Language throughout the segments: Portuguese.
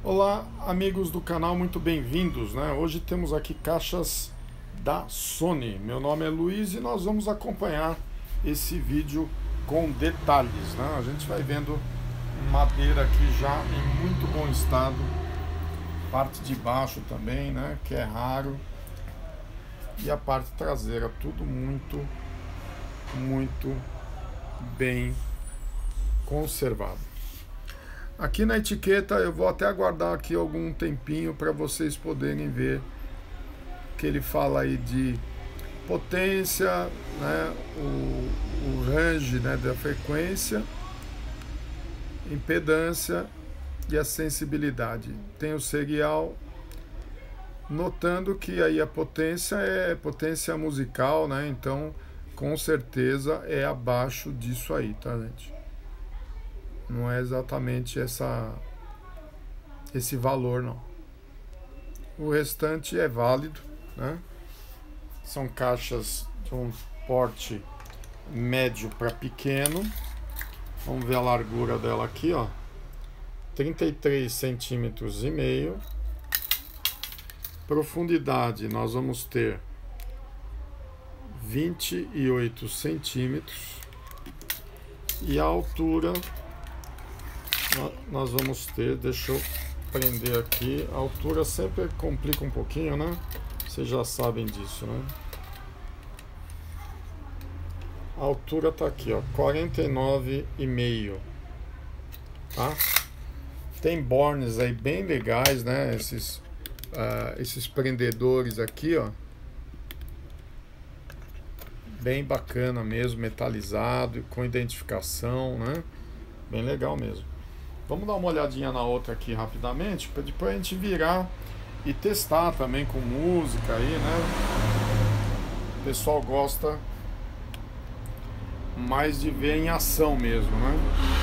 Olá, amigos do canal, muito bem-vindos, né? Hoje temos aqui caixas da Sony. Meu nome é Luiz e nós vamos acompanhar esse vídeo com detalhes, né? A gente vai vendo madeira aqui já em muito bom estado, parte de baixo também, né? Que é raro, e a parte traseira tudo muito bem conservado. Aqui na etiqueta eu vou até aguardar aqui algum tempinho para vocês poderem ver que ele fala aí de potência, né, o range, né, da frequência, impedância e a sensibilidade. Tem o serial, notando que aí a potência é potência musical, né, então com certeza é abaixo disso aí, tá, gente? Não é exatamente esse valor, não. O restante é válido, né? São caixas de um porte médio para pequeno. Vamos ver a largura dela aqui, ó. 33 centímetros e meio. Profundidade nós vamos ter 28 centímetros. E a altura nós vamos ter, deixa eu prender aqui, a altura sempre complica um pouquinho, né? Vocês já sabem disso, né? A altura tá aqui, ó, 49,5, tá? Tem bornes aí bem legais, né? Esses prendedores aqui, ó, bem bacana mesmo, metalizado, com identificação, né? Bem legal mesmo. Vamos dar uma olhadinha na outra aqui rapidamente, para depois a gente virar e testar também com música aí, né? O pessoal gosta mais de ver em ação mesmo, né?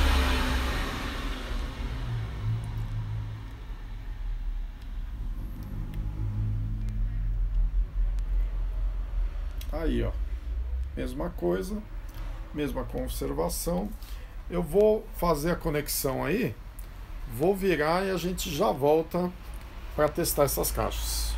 Aí, ó. Mesma coisa, mesma conservação. Eu vou fazer a conexão aí, vou virar e a gente já volta para testar essas caixas.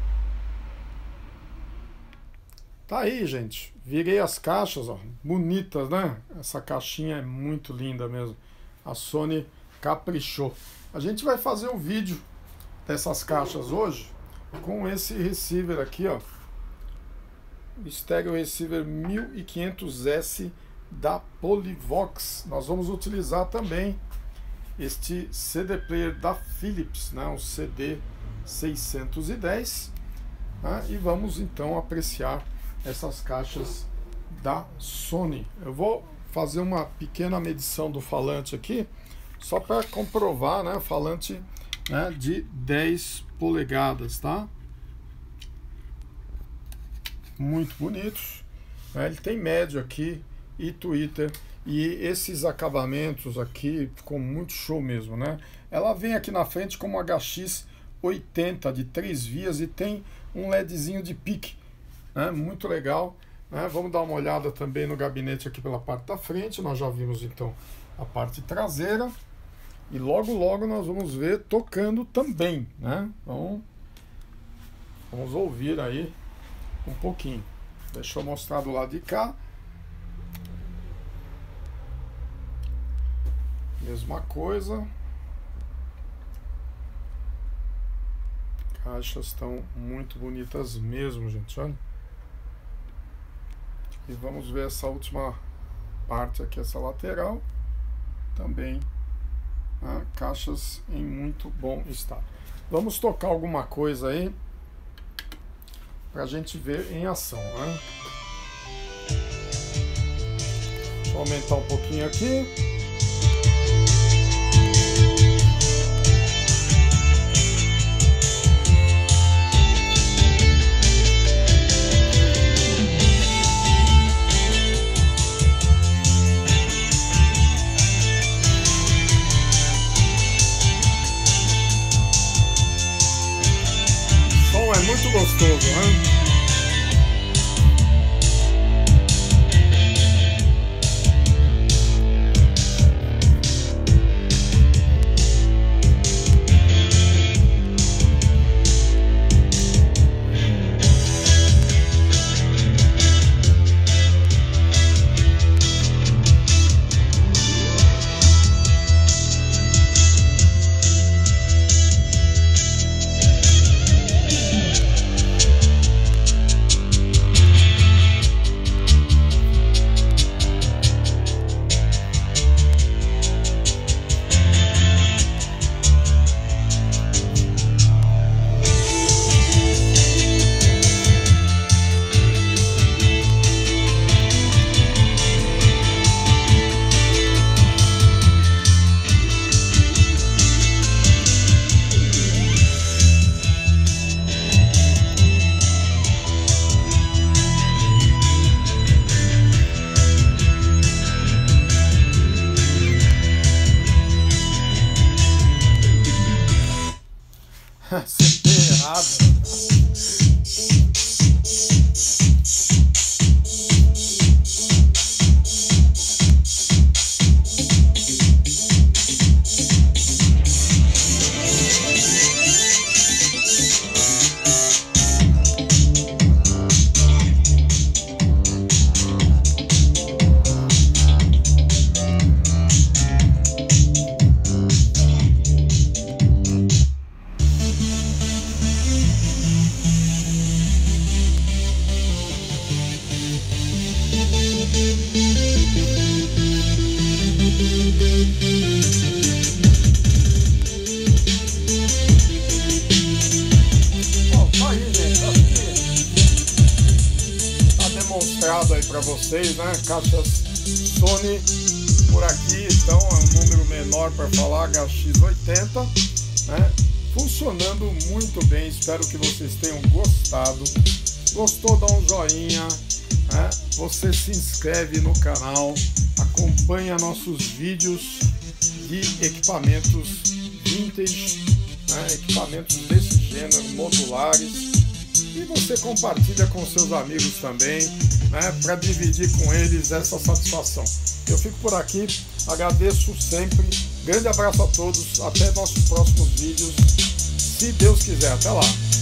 Tá aí, gente, virei as caixas, ó, bonitas, né? Essa caixinha é muito linda mesmo, a Sony caprichou. A gente vai fazer um vídeo dessas caixas hoje com esse receiver aqui, ó, Stereo Receiver 1500S da Polivox. Nós vamos utilizar também este CD player da Philips, né, um CD 610, né, e vamos então apreciar essas caixas da Sony. Eu vou fazer uma pequena medição do falante aqui, só para comprovar, né, falante, né, de 10 polegadas, tá? Muito bonitos, né? Ele tem médio aqui e Twitter, e esses acabamentos aqui ficou muito show mesmo, né? Ela vem aqui na frente com uma HX80 de 3 vias e tem um LEDzinho de pique, né? Muito legal, né? Vamos dar uma olhada também no gabinete aqui pela parte da frente. Nós já vimos então a parte traseira e logo nós vamos ver tocando também, né? Então vamos ouvir aí um pouquinho. Deixa eu mostrar do lado de cá. Mesma coisa. Caixas estão muito bonitas mesmo, gente, olha. E vamos ver essa última parte aqui, essa lateral. Também, né, caixas em muito bom estado. Vamos tocar alguma coisa aí pra gente ver em ação, né? Deixa eu aumentar um pouquinho aqui. O som é muito gostoso, né? CP errado. Bom, tá aí, gente. Acho que tá demonstrado aí para vocês, né? Caixas Sony por aqui, então é um número menor para falar, HX80, né? Funcionando muito bem. Espero que vocês tenham gostado. Gostou, dá um joinha, né? Você se inscreve no canal, acompanha nossos vídeos de equipamentos vintage, né? Equipamentos desse gênero, modulares, e você compartilha com seus amigos também, né? Para dividir com eles essa satisfação. Eu fico por aqui, agradeço sempre, grande abraço a todos, até nossos próximos vídeos, se Deus quiser, até lá.